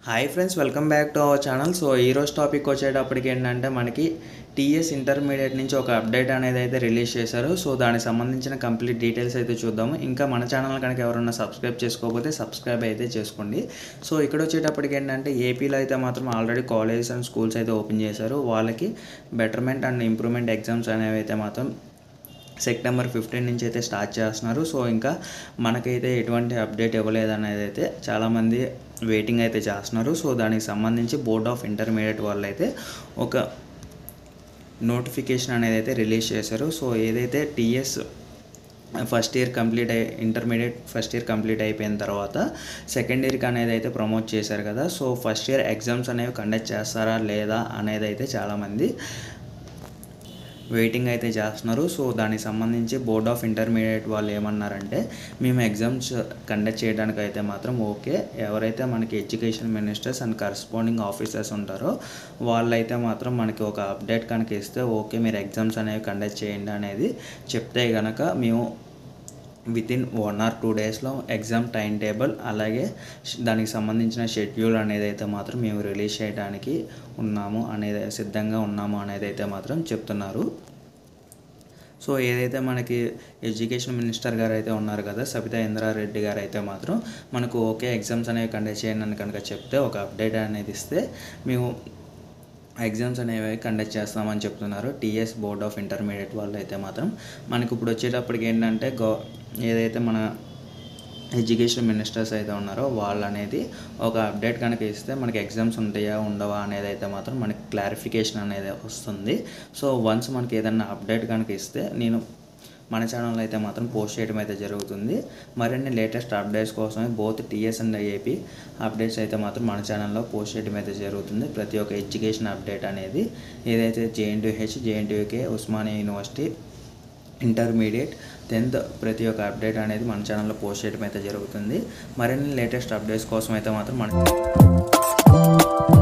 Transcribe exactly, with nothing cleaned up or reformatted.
Hi friends, welcome back to our channel. So ఈరోజు topic వచ్చేటప్పటికి ఏంటంటే మనకి టీఎస్ ఇంటర్మీడియట్ నుంచి ఒక అప్డేట్ అనేది అయితే రిలీజ్ చేశారు. సో దానికి సంబంధించిన కంప్లీట్ డీటెయిల్స్ అయితే చూద్దాము. ఇంకా మన ఛానల్ కనుక ఎవరైనా సబ్స్క్రైబ్ చేసుకోకపోతే సబ్స్క్రైబ్ అయితే చేసుకోండి. సో ఇక్కడ వచ్చేటప్పటికి ఏంటంటే ఏపీలో అయితే మాత్రం ఆల్రెడీ కాలేజెస్ అండ్ స్కూల్స్ అయితే ఓపెన్ చేశారు. వాళ్ళకి బెటర్మెంట్ అండ్ ఇంప్రూవ్మెంట్ ఎగ్జామ్స్ అనేవి అయితే మాత్రం సెప్టెంబర్ ఫిఫ్టీన్ నుంచి అయితే స్టార్ట్ చేస్తున్నారు. సో ఇంకా మనకైతే ఎటువంటి అప్డేట్ ఇవ్వలేదు అనేది అయితే చాలామంది వెయిటింగ్ అయితే చేస్తున్నారు. సో దానికి సంబంధించి బోర్డ్ ఆఫ్ ఇంటర్మీడియట్ వాళ్ళు అయితే ఒక నోటిఫికేషన్ అనేది అయితే రిలీజ్ చేశారు. సో ఏదైతే టీఎస్ ఫస్ట్ ఇయర్ కంప్లీట్ అయి ఇంటర్మీడియట్ ఫస్ట్ ఇయర్ కంప్లీట్ అయిపోయిన తర్వాత సెకండ్ ఇయర్కి అనేది అయితే ప్రమోట్ చేశారు కదా. సో ఫస్ట్ ఇయర్ ఎగ్జామ్స్ అనేవి కండక్ట్ చేస్తారా లేదా అనేది అయితే చాలామంది వెయిటింగ్ అయితే చేస్తున్నారు. సో దానికి సంబంధించి బోర్డ్ ఆఫ్ ఇంటర్మీడియట్ వాళ్ళు ఏమన్నారంటే, మేము ఎగ్జామ్స్ కండక్ట్ చేయడానికి అయితే మాత్రం ఓకే, ఎవరైతే మనకి education ministers and corresponding officers ఉంటారో వాళ్ళైతే మాత్రం మనకి ఒక అప్డేట్ కనుక ఇస్తే ఓకే మీరు ఎగ్జామ్స్ అనేవి కండక్ట్ చేయండి అనేది చెప్తే కనుక మేము వితిన్ వన్ ఆర్ టూ డేస్లో ఎగ్జామ్ టైం టేబుల్ అలాగే దానికి సంబంధించిన షెడ్యూల్ అనేది అయితే మాత్రం మేము రిలీజ్ చేయడానికి ఉన్నాము అనేది సిద్ధంగా ఉన్నాము అనేది అయితే మాత్రం చెప్తున్నారు. సో ఏదైతే మనకి ఎడ్యుకేషన్ మినిస్టర్ గారు అయితే ఉన్నారు కదా, సబితా ఇంద్రారెడ్డి గారు అయితే మాత్రం మనకు ఓకే ఎగ్జామ్స్ అనేవి కండక్ట్ చేయండి అని కనుక చెప్తే ఒక అప్డేట్ అనేది ఇస్తే మేము ఎగ్జామ్స్ అనేవి కండక్ట్ చేస్తామని చెప్తున్నారు టీఎస్ బోర్డ్ ఆఫ్ ఇంటర్మీడియట్ వాళ్ళు అయితే మాత్రం. మనకి ఇప్పుడు వచ్చేటప్పటికి ఏంటంటే గో ఏదైతే మన ఎడ్యుకేషన్ మినిస్టర్స్ అయితే ఉన్నారో వాళ్ళు అనేది ఒక అప్డేట్ కనుక ఇస్తే మనకి ఎగ్జామ్స్ ఉంటాయా ఉండవా అనేది అయితే మాత్రం మనకి క్లారిఫికేషన్ అనేది వస్తుంది. సో వన్స్ మనకి ఏదైనా అప్డేట్ కనుక ఇస్తే నేను మన ఛానల్లో అయితే మాత్రం పోస్ట్ చేయడం అయితే జరుగుతుంది. మరిన్ని లేటెస్ట్ అప్డేట్స్ కోసమే both TS and AP updates అయితే మాత్రం మన ఛానల్లో పోస్ట్ చేయడం అయితే జరుగుతుంది. ప్రతి ఒక్క ఎడ్యుకేషన్ అప్డేట్ అనేది ఏదైతే JNTUH JNTUK Osmania university intermediate tenth ప్రతి ఒక్క అప్డేట్ అనేది మన ఛానల్లో పోస్ట్ చేయడం అయితే జరుగుతుంది. మరిన్ని లేటెస్ట్ అప్డేట్స్ కోసం అయితే మాత్రం మన